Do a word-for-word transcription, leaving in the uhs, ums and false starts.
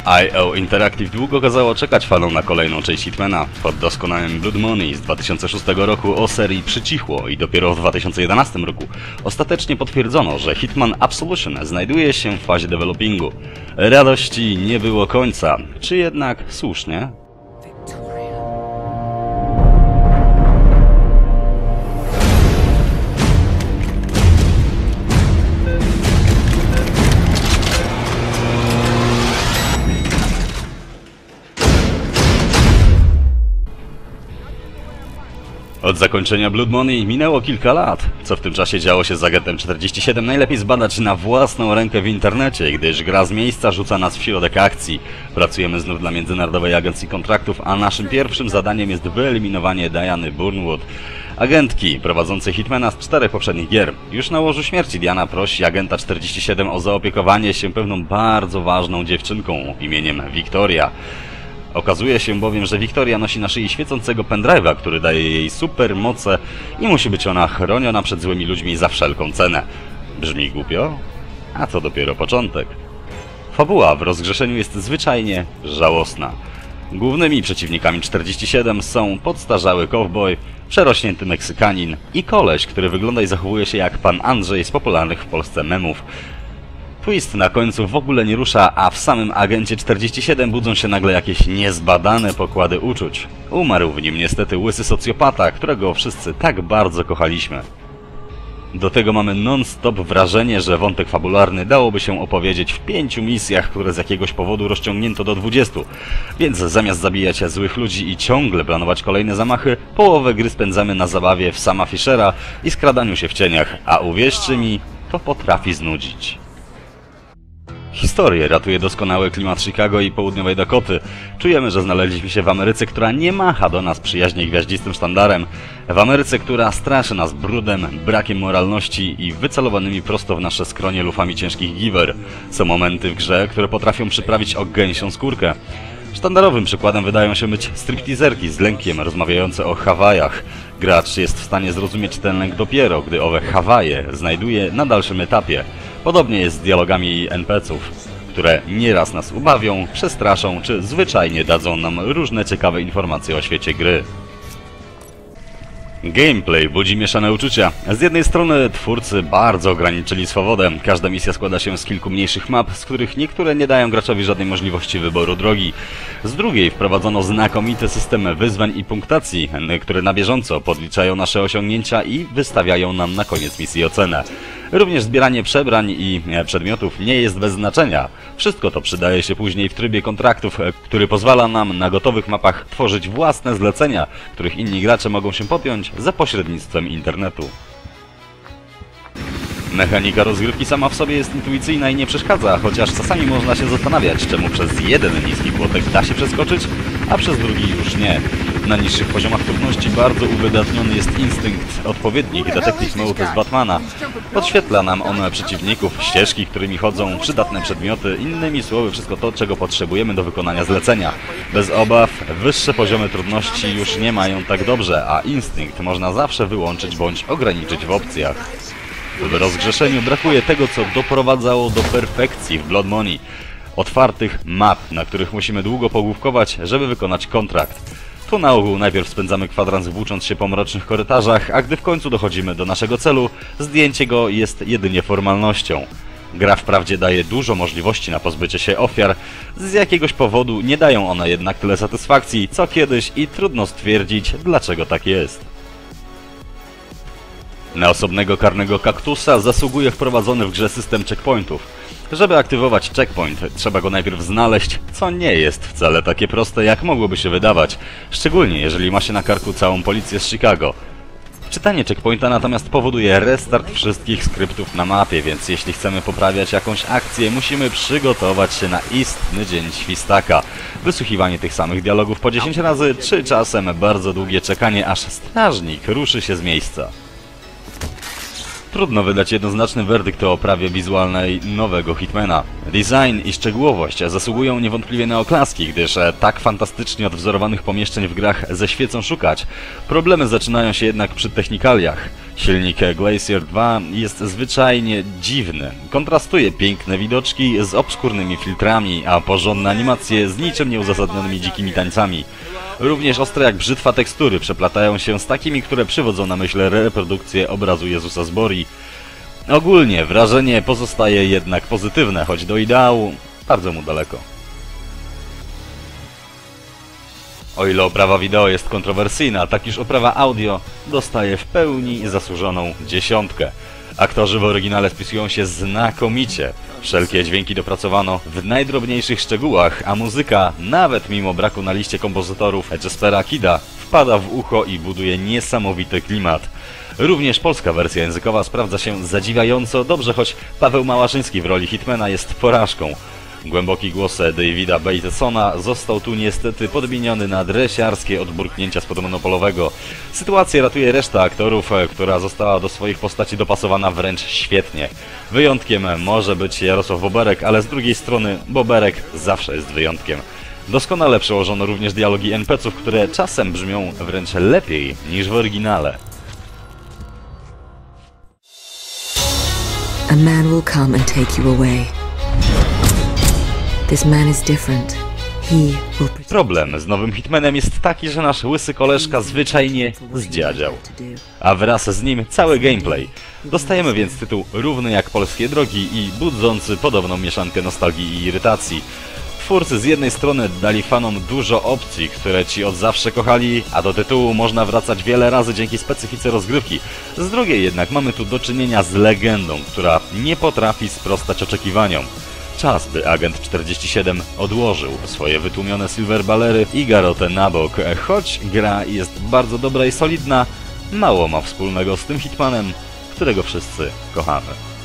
I O Interactive długo kazało czekać fanom na kolejną część Hitmana. Pod doskonałym Blood Money z dwa tysiące szóstego roku o serii przycichło i dopiero w dwa tysiące jedenastym roku ostatecznie potwierdzono, że Hitman Absolution znajduje się w fazie developingu. Radości nie było końca, czy jednak słusznie? Od zakończenia Blood Money minęło kilka lat. Co w tym czasie działo się z Agentem czterdzieści siedem najlepiej zbadać na własną rękę w internecie, gdyż gra z miejsca rzuca nas w środek akcji. Pracujemy znów dla Międzynarodowej Agencji Kontraktów, a naszym pierwszym zadaniem jest wyeliminowanie Diany Burnwood, agentki prowadzącej Hitmana z czterech poprzednich gier. Już na łożu śmierci Diana prosi Agenta czterdzieści siedem o zaopiekowanie się pewną bardzo ważną dziewczynką imieniem Victoria. Okazuje się bowiem, że Victoria nosi na szyi świecącego pendrive'a, który daje jej super moce i musi być ona chroniona przed złymi ludźmi za wszelką cenę. Brzmi głupio? A to dopiero początek. Fabuła w rozgrzeszeniu jest zwyczajnie żałosna. Głównymi przeciwnikami czterdzieści siedem są podstarzały cowboy, przerośnięty Meksykanin i koleś, który wygląda i zachowuje się jak pan Andrzej z popularnych w Polsce memów. Twist na końcu w ogóle nie rusza, a w samym Agencie czterdzieści siedem budzą się nagle jakieś niezbadane pokłady uczuć. Umarł w nim niestety łysy socjopata, którego wszyscy tak bardzo kochaliśmy. Do tego mamy non-stop wrażenie, że wątek fabularny dałoby się opowiedzieć w pięciu misjach, które z jakiegoś powodu rozciągnięto do dwudziestu. Więc zamiast zabijać złych ludzi i ciągle planować kolejne zamachy, połowę gry spędzamy na zabawie w Sama Fischera i skradaniu się w cieniach, a uwierzcie mi, to potrafi znudzić. Historię ratuje doskonały klimat Chicago i południowej Dakoty. Czujemy, że znaleźliśmy się w Ameryce, która nie macha do nas przyjaźnie gwiaździstym sztandarem. W Ameryce, która straszy nas brudem, brakiem moralności i wycelowanymi prosto w nasze skronie lufami ciężkich giwer. Są momenty w grze, które potrafią przyprawić o gęsią skórkę. Sztandarowym przykładem wydają się być stripteaserki z lękiem rozmawiające o Hawajach. Gracz jest w stanie zrozumieć ten lęk dopiero, gdy owe Hawaje znajduje na dalszym etapie. Podobnie jest z dialogami en pe ców, które nieraz nas ubawią, przestraszą, czy zwyczajnie dadzą nam różne ciekawe informacje o świecie gry. Gameplay budzi mieszane uczucia. Z jednej strony twórcy bardzo ograniczyli swobodę. Każda misja składa się z kilku mniejszych map, z których niektóre nie dają graczowi żadnej możliwości wyboru drogi. Z drugiej wprowadzono znakomity system wyzwań i punktacji, które na bieżąco podliczają nasze osiągnięcia i wystawiają nam na koniec misji ocenę. Również zbieranie przebrań i przedmiotów nie jest bez znaczenia. Wszystko to przydaje się później w trybie kontraktów, który pozwala nam na gotowych mapach tworzyć własne zlecenia, których inni gracze mogą się podjąć za pośrednictwem internetu. Mechanika rozgrywki sama w sobie jest intuicyjna i nie przeszkadza, chociaż czasami można się zastanawiać, czemu przez jeden niski płotek da się przeskoczyć, a przez drugi już nie. Na niższych poziomach trudności bardzo uwydatniony jest instynkt, odpowiednik Detective Mode z Batmana. Podświetla nam on przeciwników, ścieżki, którymi chodzą, przydatne przedmioty, innymi słowy wszystko to, czego potrzebujemy do wykonania zlecenia. Bez obaw, wyższe poziomy trudności już nie mają tak dobrze, a instynkt można zawsze wyłączyć bądź ograniczyć w opcjach. W rozgrzeszeniu brakuje tego, co doprowadzało do perfekcji w Blood Money. Otwartych map, na których musimy długo pogłówkować, żeby wykonać kontrakt. Tu na ogół najpierw spędzamy kwadrans włócząc się po mrocznych korytarzach, a gdy w końcu dochodzimy do naszego celu, zdjęcie go jest jedynie formalnością. Gra wprawdzie daje dużo możliwości na pozbycie się ofiar, z jakiegoś powodu nie dają one jednak tyle satysfakcji, co kiedyś i trudno stwierdzić, dlaczego tak jest. Na osobnego karnego kaktusa zasługuje wprowadzony w grze system checkpointów. Żeby aktywować checkpoint, trzeba go najpierw znaleźć, co nie jest wcale takie proste, jak mogłoby się wydawać, szczególnie jeżeli ma się na karku całą policję z Chicago. Czytanie checkpointa natomiast powoduje restart wszystkich skryptów na mapie, więc jeśli chcemy poprawiać jakąś akcję, musimy przygotować się na istny dzień świstaka. Wysłuchiwanie tych samych dialogów po dziesięć razy, czy czasem bardzo długie czekanie, aż strażnik ruszy się z miejsca. Trudno wydać jednoznaczny werdykt o oprawie wizualnej nowego Hitmana. Design i szczegółowość zasługują niewątpliwie na oklaski, gdyż tak fantastycznie odwzorowanych pomieszczeń w grach ze świecą szukać. Problemy zaczynają się jednak przy technikaliach. Silnik Glacier dwa jest zwyczajnie dziwny. Kontrastuje piękne widoczki z obskurnymi filtrami, a porządne animacje z niczym nieuzasadnionymi dzikimi tańcami. Również ostre jak brzytwa tekstury przeplatają się z takimi, które przywodzą na myśl reprodukcję obrazu Jezusa z Borii. Ogólnie wrażenie pozostaje jednak pozytywne, choć do ideału bardzo mu daleko. O ile oprawa wideo jest kontrowersyjna, tak iż oprawa audio dostaje w pełni zasłużoną dziesiątkę. Aktorzy w oryginale spisują się znakomicie. Wszelkie dźwięki dopracowano w najdrobniejszych szczegółach, a muzyka, nawet mimo braku na liście kompozytorów Jespera Kida, wpada w ucho i buduje niesamowity klimat. Również polska wersja językowa sprawdza się zadziwiająco dobrze, choć Paweł Małaszyński w roli Hitmana jest porażką. Głęboki głos Davida Batesona został tu niestety podmieniony na dresiarskie odburknięcia spod monopolowego. Sytuację ratuje reszta aktorów, która została do swoich postaci dopasowana wręcz świetnie. Wyjątkiem może być Jarosław Boberek, ale z drugiej strony Boberek zawsze jest wyjątkiem. Doskonale przełożono również dialogi en pe ce ów, które czasem brzmią wręcz lepiej niż w oryginale. A man will come and take you away. This man is different. He will protect. Problem z nowym Hitmanem jest taki, że nasz łysy koleżka zwyczajnie zdziadział, a wraz z nim cały gameplay. Dostajemy więc tytuł równy jak Polskie Drogi i budzący podobną mieszankę nostalgii i irytacji. Twórcy z jednej strony dali fanom dużo opcji, które ci od zawsze kochali, a do tytułu można wracać wiele razy dzięki specyfice rozgrywki. Z drugiej jednak mamy tu do czynienia z legendą, która nie potrafi sprostać oczekiwaniom. Czas, by Agent czterdzieści siedem odłożył swoje wytłumione silver ballery i garotę na bok. Choć gra jest bardzo dobra i solidna, mało ma wspólnego z tym Hitmanem, którego wszyscy kochamy.